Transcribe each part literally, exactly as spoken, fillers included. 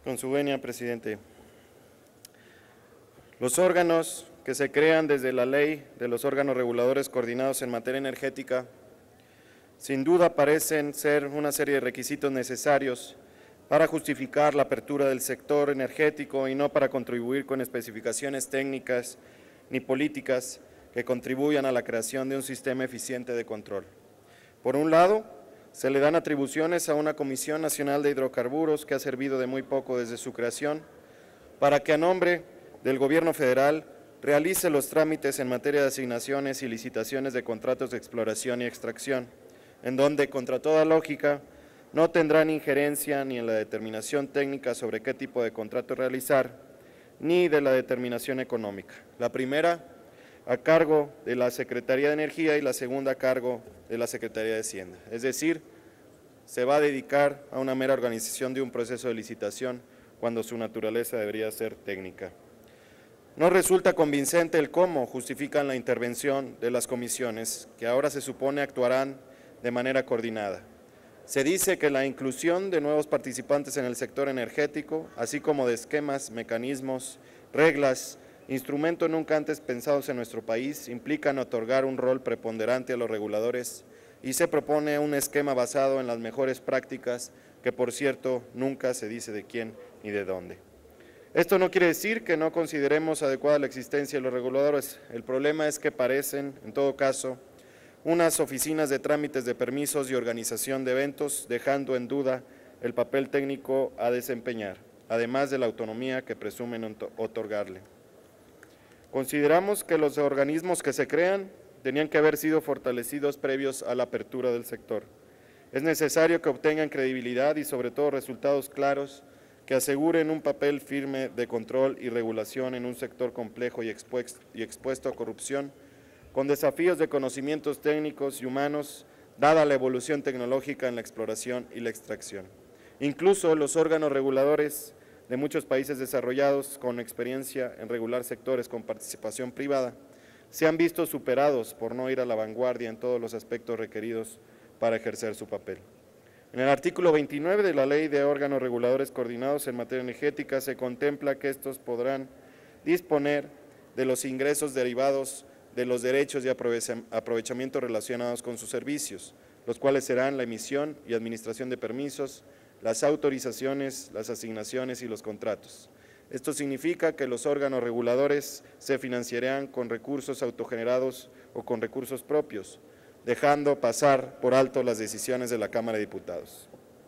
Con su venia, presidente. Los órganos que se crean desde la ley de los órganos reguladores coordinados en materia energética, sin duda parecen ser una serie de requisitos necesarios para justificar la apertura del sector energético y no para contribuir con especificaciones técnicas ni políticas que contribuyan a la creación de un sistema eficiente de control. Por un lado, se le dan atribuciones a una Comisión Nacional de Hidrocarburos que ha servido de muy poco desde su creación, para que a nombre del Gobierno federal realice los trámites en materia de asignaciones y licitaciones de contratos de exploración y extracción, en donde, contra toda lógica, no tendrán injerencia ni en la determinación técnica sobre qué tipo de contrato realizar, ni de la determinación económica. La primera a cargo de la Secretaría de Energía y la segunda a cargo de la Secretaría de Hacienda. Es decir, se va a dedicar a una mera organización de un proceso de licitación cuando su naturaleza debería ser técnica. No resulta convincente el cómo justifican la intervención de las comisiones, que ahora se supone actuarán de manera coordinada. Se dice que la inclusión de nuevos participantes en el sector energético, así como de esquemas, mecanismos, reglas, instrumentos nunca antes pensados en nuestro país, implican otorgar un rol preponderante a los reguladores y se propone un esquema basado en las mejores prácticas, que por cierto nunca se dice de quién ni de dónde. Esto no quiere decir que no consideremos adecuada la existencia de los reguladores. El problema es que parecen, en todo caso, unas oficinas de trámites de permisos y organización de eventos, dejando en duda el papel técnico a desempeñar, además de la autonomía que presumen otorgarle. Consideramos que los organismos que se crean tenían que haber sido fortalecidos previos a la apertura del sector. Es necesario que obtengan credibilidad y sobre todo resultados claros que aseguren un papel firme de control y regulación en un sector complejo y expuesto, y expuesto a corrupción, con desafíos de conocimientos técnicos y humanos, dada la evolución tecnológica en la exploración y la extracción. Incluso los órganos reguladores de muchos países desarrollados con experiencia en regular sectores con participación privada se han visto superados por no ir a la vanguardia en todos los aspectos requeridos para ejercer su papel. En el artículo veintinueve de la Ley de Órganos Reguladores Coordinados en Materia Energética se contempla que estos podrán disponer de los ingresos derivados de los derechos y aprovechamiento relacionados con sus servicios, los cuales serán la emisión y administración de permisos, las autorizaciones, las asignaciones y los contratos. Esto significa que los órganos reguladores se financiarán con recursos autogenerados o con recursos propios, dejando pasar por alto las decisiones de la Cámara de Diputados.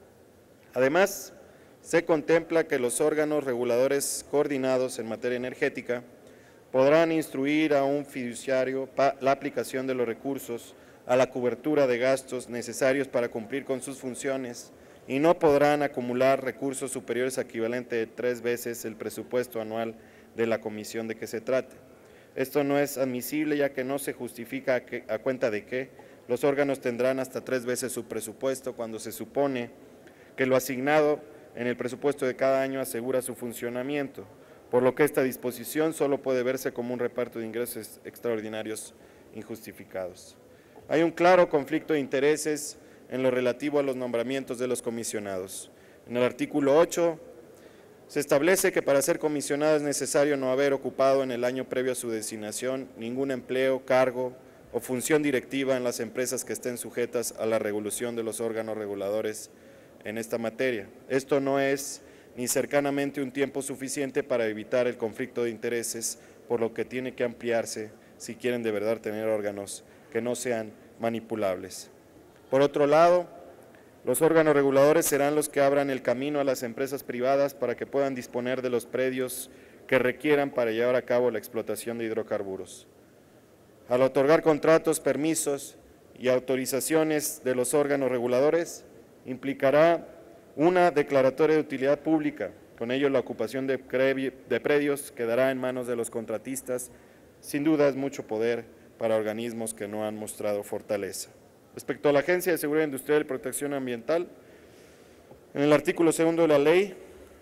Además, se contempla que los órganos reguladores coordinados en materia energética podrán instruir a un fiduciario la aplicación de los recursos a la cobertura de gastos necesarios para cumplir con sus funciones y no podrán acumular recursos superiores a equivalente de tres veces el presupuesto anual de la comisión de que se trate. Esto no es admisible, ya que no se justifica a, que, a cuenta de que los órganos tendrán hasta tres veces su presupuesto cuando se supone que lo asignado en el presupuesto de cada año asegura su funcionamiento, por lo que esta disposición solo puede verse como un reparto de ingresos extraordinarios injustificados. Hay un claro conflicto de intereses en lo relativo a los nombramientos de los comisionados. En el artículo ocho se establece que para ser comisionado es necesario no haber ocupado en el año previo a su designación ningún empleo, cargo o función directiva en las empresas que estén sujetas a la regulación de los órganos reguladores en esta materia. Esto no es ni cercanamente un tiempo suficiente para evitar el conflicto de intereses, por lo que tiene que ampliarse si quieren de verdad tener órganos que no sean manipulables. Por otro lado, los órganos reguladores serán los que abran el camino a las empresas privadas para que puedan disponer de los predios que requieran para llevar a cabo la explotación de hidrocarburos. Al otorgar contratos, permisos y autorizaciones de los órganos reguladores, implicará una declaratoria de utilidad pública. Con ello, la ocupación de predios quedará en manos de los contratistas. Sin duda, es mucho poder para organismos que no han mostrado fortaleza. Respecto a la Agencia de Seguridad Industrial y Protección Ambiental, en el artículo segundo de la ley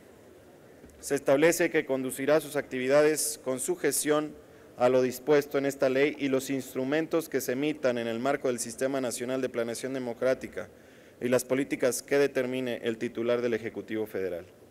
se establece que conducirá sus actividades con sujeción a lo dispuesto en esta ley y los instrumentos que se emitan en el marco del Sistema Nacional de Planeación Democrática y las políticas que determine el titular del Ejecutivo Federal.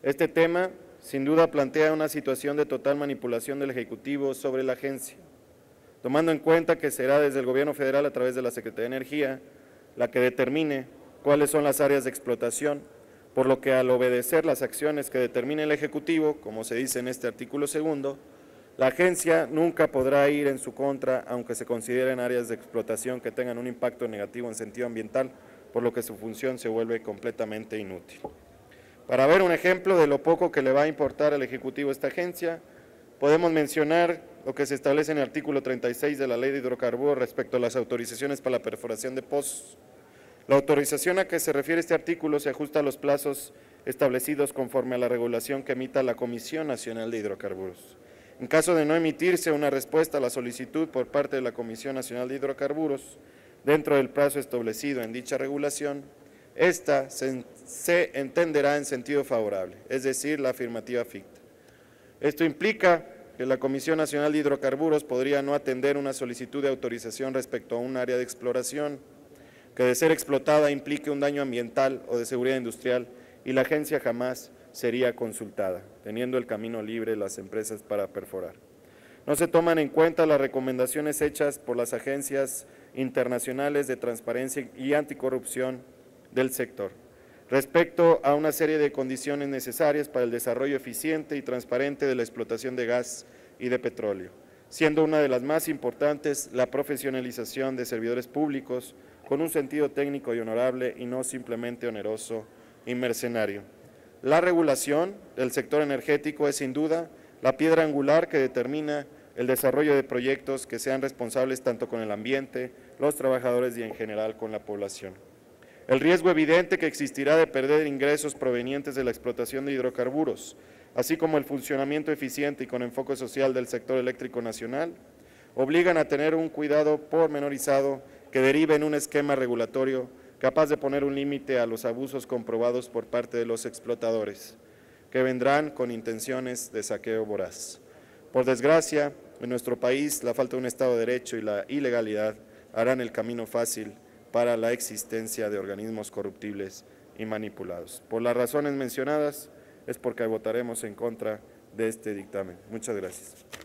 Este tema, sin duda, plantea una situación de total manipulación del Ejecutivo sobre la agencia, tomando en cuenta que será desde el Gobierno federal, a través de la Secretaría de Energía, la que determine cuáles son las áreas de explotación, por lo que al obedecer las acciones que determine el Ejecutivo, como se dice en este artículo segundo, la agencia nunca podrá ir en su contra, aunque se consideren áreas de explotación que tengan un impacto negativo en sentido ambiental, por lo que su función se vuelve completamente inútil. Para ver un ejemplo de lo poco que le va a importar al Ejecutivo esta agencia, podemos mencionar lo que se establece en el artículo treinta y seis de la Ley de Hidrocarburos respecto a las autorizaciones para la perforación de pozos. La autorización a que se refiere este artículo se ajusta a los plazos establecidos conforme a la regulación que emita la Comisión Nacional de Hidrocarburos. En caso de no emitirse una respuesta a la solicitud por parte de la Comisión Nacional de Hidrocarburos, dentro del plazo establecido en dicha regulación, esta se, se entenderá en sentido favorable, es decir, la afirmativa ficta. Esto implica que la Comisión Nacional de Hidrocarburos podría no atender una solicitud de autorización respecto a un área de exploración que de ser explotada implique un daño ambiental o de seguridad industrial y la agencia jamás sería consultada, teniendo el camino libre las empresas para perforar. No se toman en cuenta las recomendaciones hechas por las agencias internacionales de transparencia y anticorrupción del sector, respecto a una serie de condiciones necesarias para el desarrollo eficiente y transparente de la explotación de gas y de petróleo, siendo una de las más importantes la profesionalización de servidores públicos con un sentido técnico y honorable y no simplemente oneroso y mercenario. La regulación del sector energético es sin duda la piedra angular que determina el desarrollo de proyectos que sean responsables tanto con el ambiente, los trabajadores y en general con la población. El riesgo evidente que existirá de perder ingresos provenientes de la explotación de hidrocarburos, así como el funcionamiento eficiente y con enfoque social del sector eléctrico nacional, obligan a tener un cuidado pormenorizado que derive en un esquema regulatorio capaz de poner un límite a los abusos comprobados por parte de los explotadores, que vendrán con intenciones de saqueo voraz. Por desgracia, en nuestro país, la falta de un Estado de Derecho y la ilegalidad harán el camino fácil para la existencia de organismos corruptibles y manipulados. Por las razones mencionadas, es porque votaremos en contra de este dictamen. Muchas gracias.